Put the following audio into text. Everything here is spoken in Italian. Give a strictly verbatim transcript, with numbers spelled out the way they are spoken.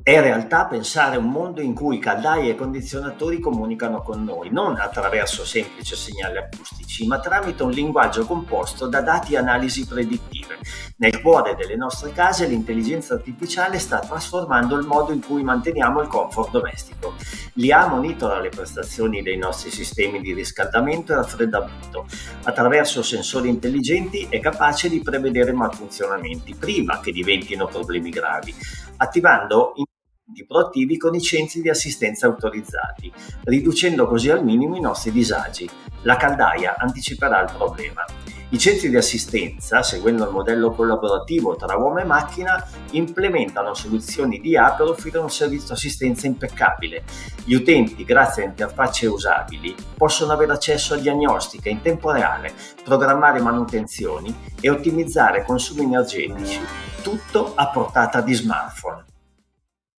È in realtà pensare a un mondo in cui caldaie e condizionatori comunicano con noi, non attraverso semplici segnali acustici, ma tramite un linguaggio composto da dati e analisi predittive. Nel cuore delle nostre case l'intelligenza artificiale sta trasformando il modo in cui manteniamo il comfort domestico. L'I A monitora le prestazioni dei nostri sistemi di riscaldamento e raffreddamento. Attraverso sensori intelligenti è capace di prevedere malfunzionamenti prima che diventino problemi gravi, attivando di proattivi con i centri di assistenza autorizzati, riducendo così al minimo i nostri disagi. La caldaia anticiperà il problema. I centri di assistenza, seguendo il modello collaborativo tra uomo e macchina, implementano soluzioni di I A per offrire un servizio assistenza impeccabile. Gli utenti, grazie a interfacce usabili, possono avere accesso a diagnostiche in tempo reale, programmare manutenzioni e ottimizzare consumi energetici, tutto a portata di smartphone.